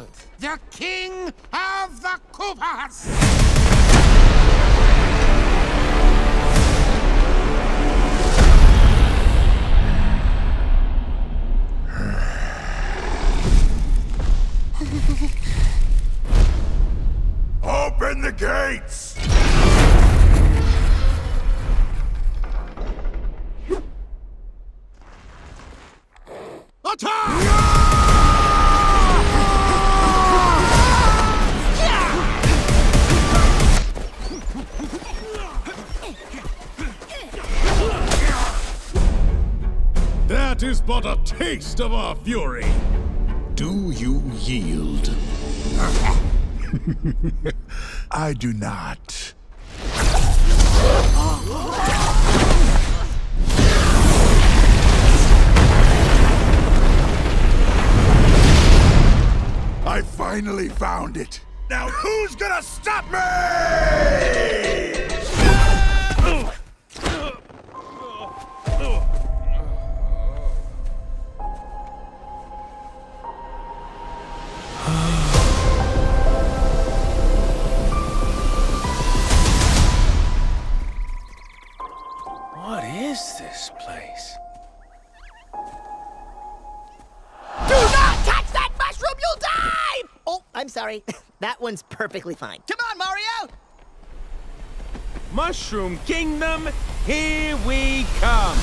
don't. The king of the Koopas! Open the gates! That is but a taste of our fury. Do you yield? I do not. I finally found it. Now who's gonna stop me? What is this place? Do not touch that mushroom, you'll die! Oh, I'm sorry. That one's perfectly fine. Come on, Mario! Mushroom Kingdom, here we come!